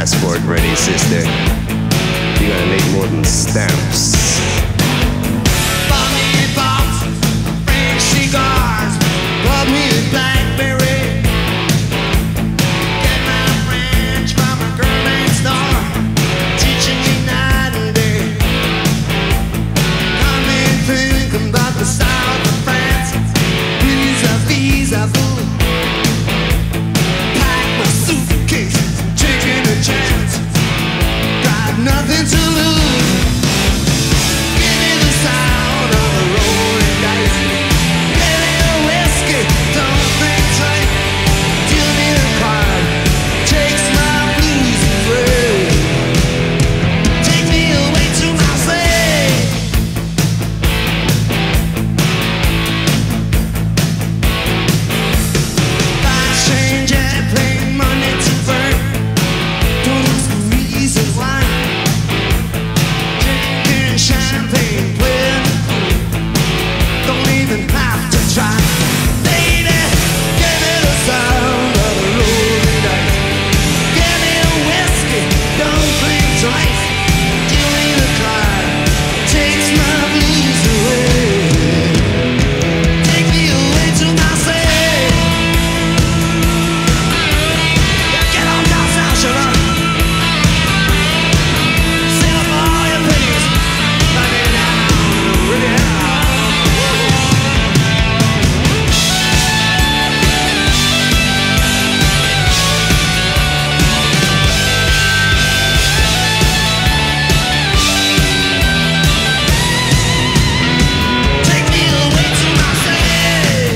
passport ready, sister. You're gonna need more than stamps. Bought me a box of French cigars. Bought me a Blackberry. Get my French from a girl next door, teaching me night and day. Got me thinking about the south of France. Vis-a-vis-a-vous. Pack my suitcase, taking a chance. Got nothing to lose. Give me the sound of the rolling dice. Give me a whiskey, don't think twice. Deal me the card, takes my blues away. Take me away to Marseille. Fast change, airplane, money to burn. Don't ask the reason why. Drinking champagne, playing the fool. Don't even have to try. Lady, give me the sound of the rolling dice. Give me a whiskey, don't think twice. Give me the card, takes my blues away. Take me away to Marseille. Get on down South Sugar. Sing up all your pennies. Let me down, really down. Take me away to Marseille.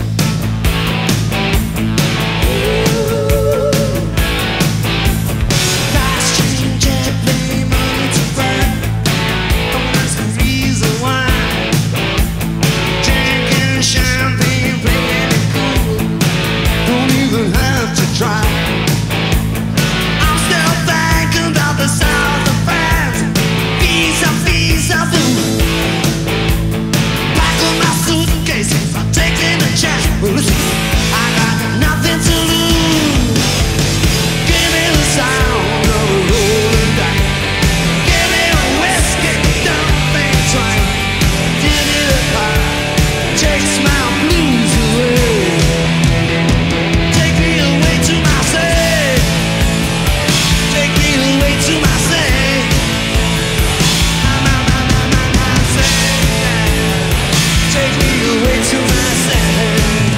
Fast change, airplane, money to burn. Don't ask the reason why. Drinking champagne, playing it cool. Don't even have to try. I'm still thinking about the south of France. Vis-a-vis-a-vous. Pack up my suitcase, I'm taking a chance. Well, listen, I got nothing to lose. Give me the sound of a rolling dice. Give me a whiskey, don't think twice. Give me the card, takes my blues away. Take me away to Marseille. Take me away to Marseille. Marseille. Take me away to Marseille.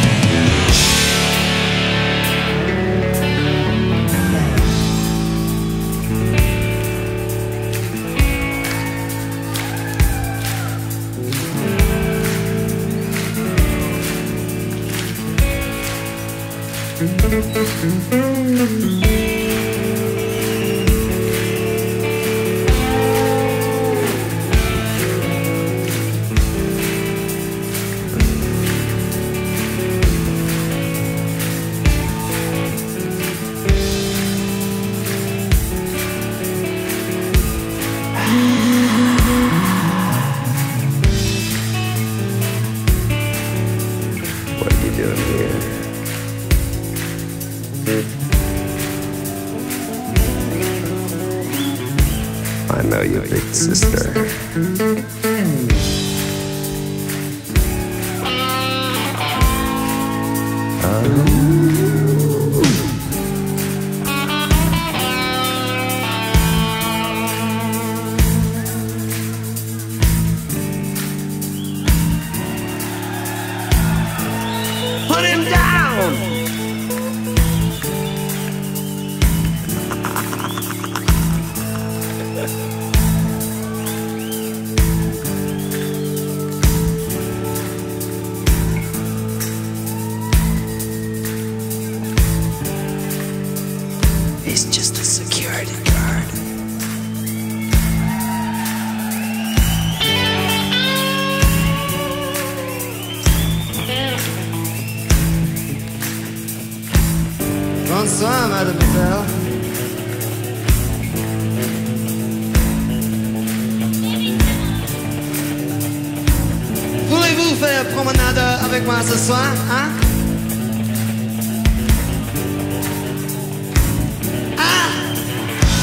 What are you doing here? I know you, big sister. Put him down. He's just a security guard. Bonsoir, mademoiselle. Voulez-vous faire promenade avec moi ce soir, hein? Ah!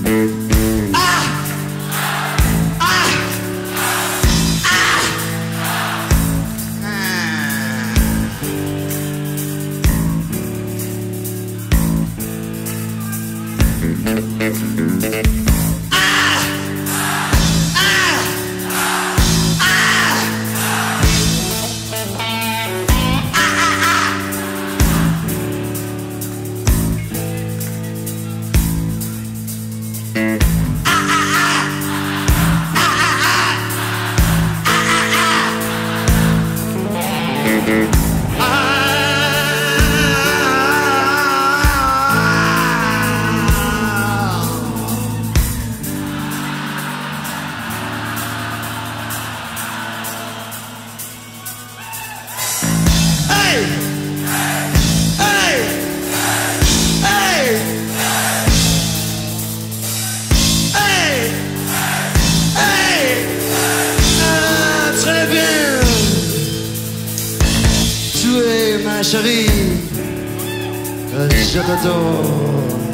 Ma chérie, je t'adore.